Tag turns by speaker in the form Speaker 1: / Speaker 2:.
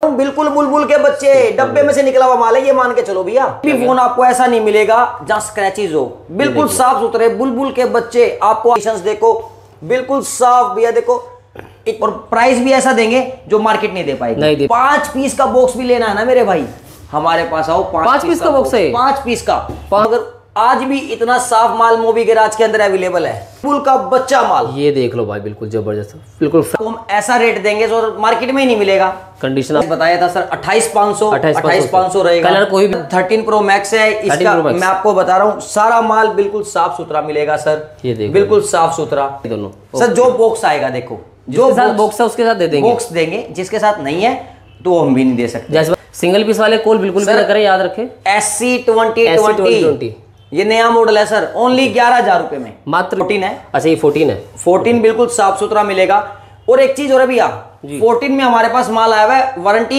Speaker 1: बिल्कुल बुलबुल के बच्चे डब्बे में से निकला हुआ माल है, ये मान के चलो भैया। भी फोन आपको ऐसा नहीं मिलेगा जहां स्क्रैचेज हो, बिल्कुल साफ सुथरे बुलबुल के बच्चे आपको। देखो बिल्कुल साफ भैया, देखो और प्राइस भी ऐसा देंगे जो मार्केट नहीं दे पाएगी। 5 पीस का बॉक्स भी लेना है ना मेरे भाई, हमारे पास आओ। 5 पीस का बॉक्स है, 5 पीस का। अगर आज भी इतना साफ माल मोबी गैराज के अंदर अवेलेबल है, फुल का बच्चा माल। ये देख लो भाई, बिल्कुल जबरदस्त, बिल्कुल। तो हम ऐसा रेट देंगे जो मार्केट में ही नहीं मिलेगा। कंडीशन बताया था सर 28,500 रहेगा। कलर कोई 13 प्रो मैक्स है इसका, मैं आपको बता रहा हूँ सारा माल बिल्कुल साफ सुथरा मिलेगा सर। ये देखो बिल्कुल साफ सुथरा दोनों। सर जो बॉक्स आएगा, देखो जो बॉक्स है उसके साथ दे देंगे, बॉक्स देंगे। जिसके साथ नहीं है तो हम भी नहीं दे सकते। जैसे सिंगल पीस वाले कोल बिल्कुल भी ना करें, याद रखें। SC2020 ये नया मॉडल है सर, ओनली 11,000 रुपए में, मात्र 14 है। अच्छा ये 14 है, 14 बिल्कुल साफ सुथरा मिलेगा। और एक चीज और है भैया, 14 में हमारे पास माल आया हुआ है वारंटी